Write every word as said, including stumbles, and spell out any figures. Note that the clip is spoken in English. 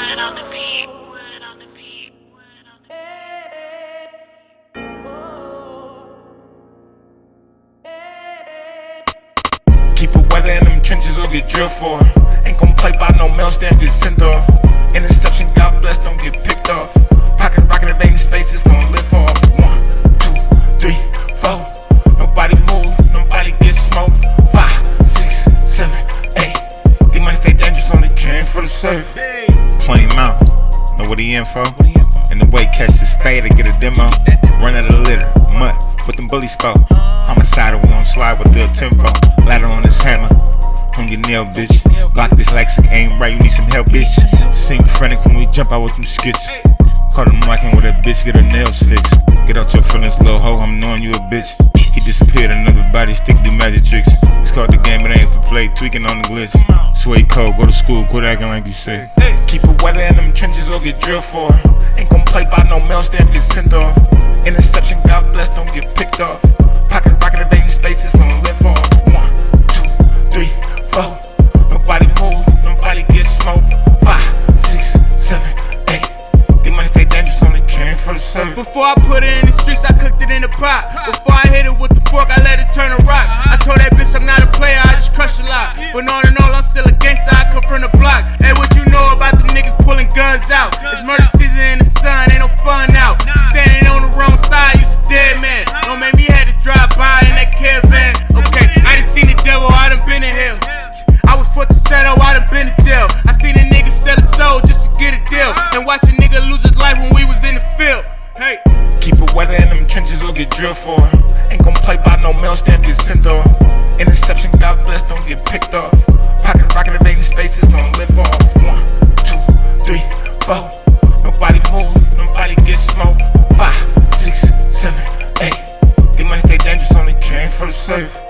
Keep it wetter in them trenches or get drilled for. Ain't gon' play by no mail stamp, get sent off. Interception, God bless, don't get picked off. Pockets rockin' invading spaces, gon' lift off. One, two, three, four. Nobody move, nobody get smoked. Five, six, seven, eight. These money stay dangerous, only caring for the safe. Plain mouth, know what he in for? And the way catch this fade to get a demo. Run out of the litter, mud, what them bullies for? Homicidal, we don't slide with the tempo. Ladder on this hammer, on your nail, bitch. Block this Lexic, ain't right, you need some help, bitch. Sing frantic when we jump out with them skits. Caught him locking with that bitch, get her nails fixed. Get out your feelings, little hoe, I'm knowing you a bitch. He disappeared, another body, stick do magic tricks. It's called the game, it ain't for play, tweaking on the glitch. Sway code, go to school, quit acting like you say. Keep it wetter in them trenches or get drilled for. Ain't gon' play by no mail stamp, get sent off. Interception, God bless, don't get picked off. Pockets rockin' invading spaces, gon' live off. One, two, three, four. Nobody move, nobody get smoked. Five, six, seven, eight. These money stay dangerous, only caring for the safe. Before I put it in the streets, I cooked it in the pot. Before I hit it with the fork, I let it turn to rock. I told that bitch I'm not a player, I just crush a lot. But all in all, I'm still a gangster, I come from the block. Hey, what you know about the niggas pulling guns out? It's murder season in the sun, ain't no fun out. Standing on the wrong side, you's a dead man. Don't make me had to drive by in that caravan. Okay, I done seen the devil, I done been in hell. I was for to settle, I done been to jail. I seen a nigga sell his soul just to get a deal. And watch a nigga lose his life when we was in the field. Hey. Keep it wetter in them trenches or get drilled for. Ain't gon' play by no mail stamp, get sent off. Interception, God bless, don't get picked off. Pockets rockin' invading spaces, gon' live off. One, two, three, four. Nobody move, nobody get smoked. Five, six, seven, eight. These money stay dangerous, only caring for the safe.